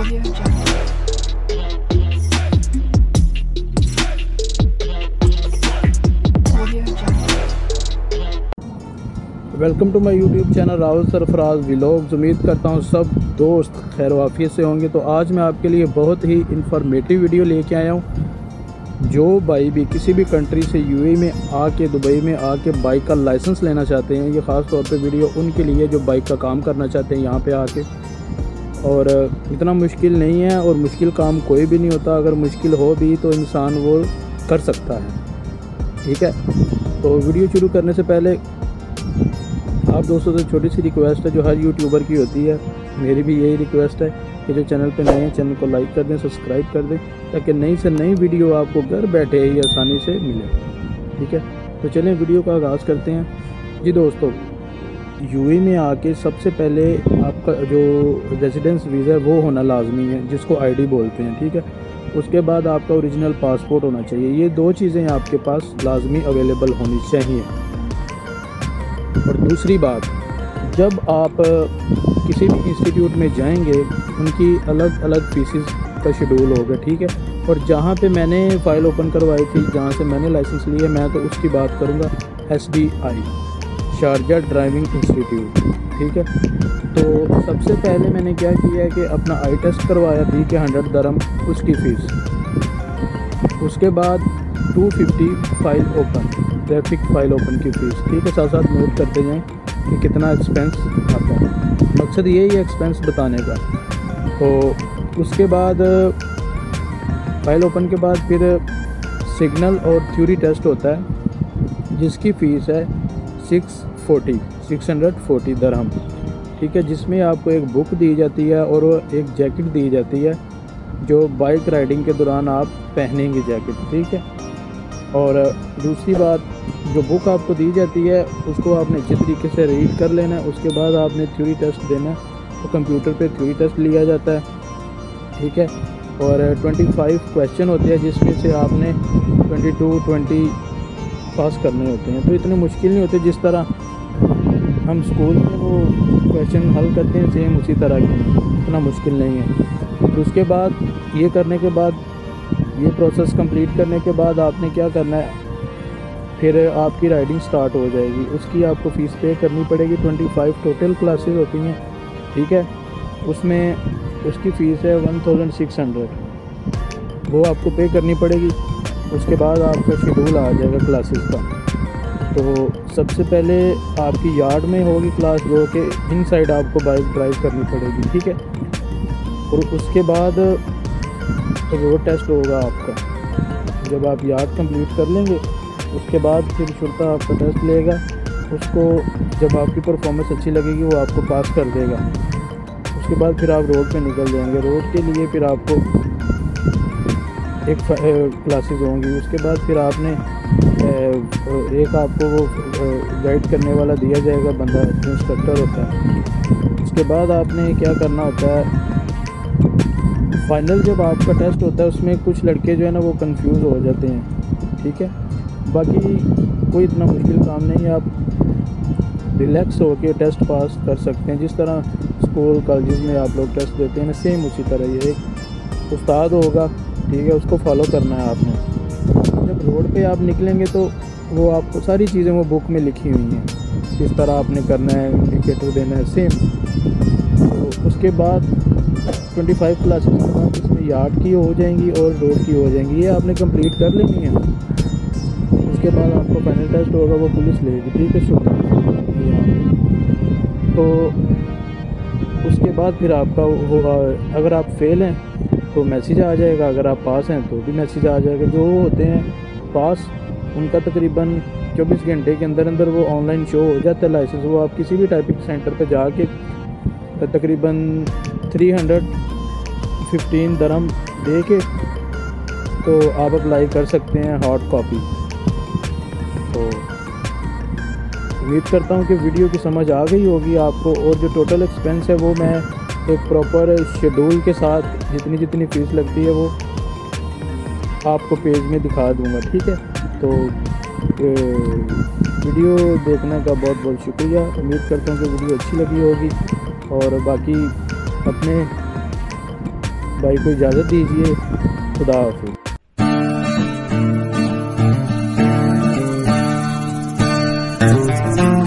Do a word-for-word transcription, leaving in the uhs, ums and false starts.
Welcome to my YouTube channel Rahul Sarfaraz vlogs. उम्मीद करता हूँ सब दोस्त खैर वाफियत से होंगे। तो आज मैं आपके लिए बहुत ही इंफॉर्मेटिव वीडियो लेके आया हूँ। जो भाई भी किसी भी कंट्री से यूएई में आके दुबई में आके बाइक का लाइसेंस लेना चाहते हैं, ये ख़ास तौर पे वीडियो उनके लिए जो बाइक का काम करना चाहते हैं यहाँ पे आके। और इतना मुश्किल नहीं है और मुश्किल काम कोई भी नहीं होता। अगर मुश्किल हो भी तो इंसान वो कर सकता है, ठीक है। तो वीडियो शुरू करने से पहले आप दोस्तों से छोटी सी रिक्वेस्ट है जो हर यूट्यूबर की होती है, मेरी भी यही रिक्वेस्ट है कि जो चैनल पे नए हैं चैनल को लाइक कर दें, सब्सक्राइब कर दें, ताकि नई से नई वीडियो आपको घर बैठे ही आसानी से मिले, ठीक है। तो चलें वीडियो का आगाज़ करते हैं। जी दोस्तों, यूएई में आके सबसे पहले आपका जो रेजिडेंस वीज़ा है वो होना लाजमी है, जिसको आईडी बोलते हैं, ठीक है। उसके बाद आपका ओरिजिनल पासपोर्ट होना चाहिए। ये दो चीज़ें आपके पास लाजमी अवेलेबल होनी चाहिए। और दूसरी बात, जब आप किसी भी इंस्टीट्यूट में जाएंगे उनकी अलग अलग फीसिस का शेड्यूल होगा, ठीक है। और जहाँ पे मैंने फ़ाइल ओपन करवाई थी, जहाँ से मैंने लाइसेंस लिया, मैं तो उसकी बात करूँगा S D I Sharjah driving institute, ठीक है। तो सबसे पहले मैंने क्या किया है कि अपना आई टेस्ट करवाया थी कि हंड्रेड दरम उसकी फ़ीस। उसके बाद two fifty file open, traffic file open की फ़ीस, ठीक है। साथ साथ नोट करते जाएं कि कितना एक्सपेंस आता है। मकसद यही है एक्सपेंस बताने का। तो उसके बाद फाइल ओपन के बाद फिर सिग्नल और थ्योरी टेस्ट होता है, जिसकी फ़ीस है six forty six hundred forty दरहम, ठीक है। जिसमें आपको एक बुक दी जाती है और एक जैकेट दी जाती है जो बाइक राइडिंग के दौरान आप पहनेंगे जैकेट, ठीक है। और दूसरी बात, जो बुक आपको दी जाती है उसको आपने अच्छे तरीके से रीड कर लेना है। उसके बाद आपने थ्योरी टेस्ट देना है, तो कंप्यूटर पे थ्योरी टेस्ट लिया जाता है, ठीक है। और पच्चीस क्वेश्चन होते हैं, जिसमें से आपने बाईस बीस पास करने होते हैं। तो इतने मुश्किल नहीं होते, जिस तरह हम स्कूल में वो क्वेश्चन हल करते हैं सेम उसी तरह के, इतना मुश्किल नहीं है। तो उसके बाद ये करने के बाद, ये प्रोसेस कंप्लीट करने के बाद आपने क्या करना है, फिर आपकी राइडिंग स्टार्ट हो जाएगी। उसकी आपको फ़ीस पे करनी पड़ेगी। पच्चीस टोटल क्लासेस होती हैं, ठीक है। उसमें उसकी फ़ीस है वन थाउजेंड सिक्स हंड्रेड, वो आपको पे करनी पड़ेगी। उसके बाद आपका शेड्यूल आ जाएगा क्लासेस का। तो सबसे पहले आपकी यार्ड में होगी क्लास, जो कि इनसाइड आपको बाइक ड्राइव करनी पड़ेगी, ठीक है। और उसके बाद रोड टेस्ट होगा आपका। जब आप यार्ड कंप्लीट कर लेंगे उसके बाद फिर शुरता आपका टेस्ट लेगा। उसको जब आपकी परफॉर्मेंस अच्छी लगेगी वो आपको पास कर देगा। उसके बाद फिर आप रोड पे निकल जाएंगे। रोड के लिए फिर आपको एक क्लासेस होंगी। उसके बाद फिर आपने एक आपको वो गाइड करने वाला दिया जाएगा बंदा, जो इंस्ट्रक्टर होता है। उसके बाद आपने क्या करना होता है, फाइनल जब आपका टेस्ट होता है उसमें कुछ लड़के जो है ना वो कंफ्यूज हो जाते हैं, ठीक है। बाकी कोई इतना मुश्किल काम नहीं है, आप रिलैक्स होकर टेस्ट पास कर सकते हैं। जिस तरह स्कूल कॉलेज में आप लोग टेस्ट देते हैं ना, सेम उसी तरह ये एक उस्ताद होगा, ठीक है, उसको फॉलो करना है आपने। जब रोड पे आप निकलेंगे तो वो आपको सारी चीज़ें वो बुक में लिखी हुई हैं, किस तरह आपने करना है, इंडिकेटर देना है, सेम। तो उसके बाद पच्चीस क्लासेस के बाद इसमें यार्ड की हो जाएंगी और रोड की हो जाएंगी, ये आपने कंप्लीट कर लेनी है। उसके बाद आपको फाइनल टेस्ट होगा, वो पुलिस लेगी, ठीक है, शुक्रिया। तो उसके बाद फिर आपका होगा, अगर आप फेल हैं तो मैसेज आ जाएगा, अगर आप पास हैं तो भी मैसेज आ जाएगा। जो होते हैं पास उनका तकरीबन चौबीस घंटे के अंदर अंदर वो ऑनलाइन शो हो जाता है लाइसेंस। वो आप किसी भी टाइपिंग सेंटर पर जाके तकरीबन थ्री हंड्रेड फिफ्टीन दरम दे के तो आप अप्लाई कर सकते हैं हॉट कॉपी। तो उम्मीद करता हूँ कि वीडियो की समझ आ गई होगी आपको। और जो टोटल एक्सपेंस है वो मैं एक प्रॉपर शेड्यूल के साथ जितनी जितनी फ़ीस लगती है वो आपको पेज में दिखा दूँगा, ठीक है। तो वीडियो देखने का बहुत बहुत शुक्रिया। उम्मीद करता हूँ कि वीडियो अच्छी लगी होगी। और बाकी अपने भाई को इजाज़त दीजिए। खुदा हाफिज़। Thank you.